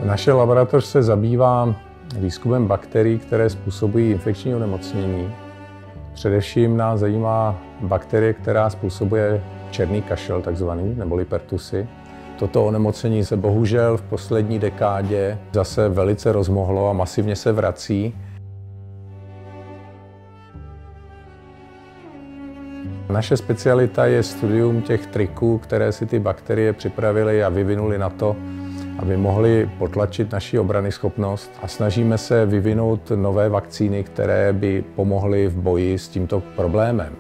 Naše laboratoř se zabývá výzkumem bakterií, které způsobují infekční onemocnění. Především nás zajímá bakterie, která způsobuje černý kašel, takzvaný, neboli pertusy. Toto onemocnění se bohužel v poslední dekádě zase velice rozmohlo a masivně se vrací. Naše specialita je studium těch triků, které si ty bakterie připravily a vyvinuly na to, aby mohly potlačit naši obranyschopnost, a snažíme se vyvinout nové vakcíny, které by pomohly v boji s tímto problémem.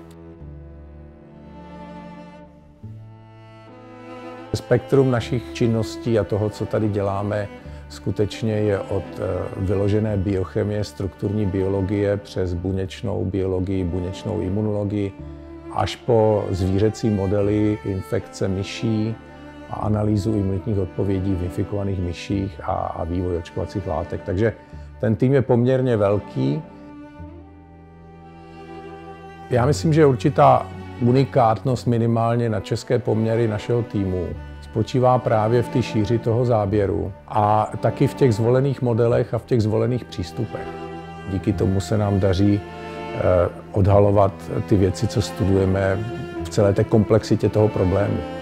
Spektrum našich činností a toho, co tady děláme, skutečně je od vyložené biochemie, strukturní biologie přes buněčnou biologii, buněčnou imunologii, až po zvířecí modely infekce myší a analýzu imunitních odpovědí v infikovaných myších a vývoj očkovacích látek. Takže ten tým je poměrně velký. Já myslím, že určitá unikátnost minimálně na české poměry našeho týmu spočívá právě v té šíři toho záběru a taky v těch zvolených modelech a v těch zvolených přístupech. Díky tomu se nám daří odhalovat ty věci, co studujeme v celé té komplexitě toho problému.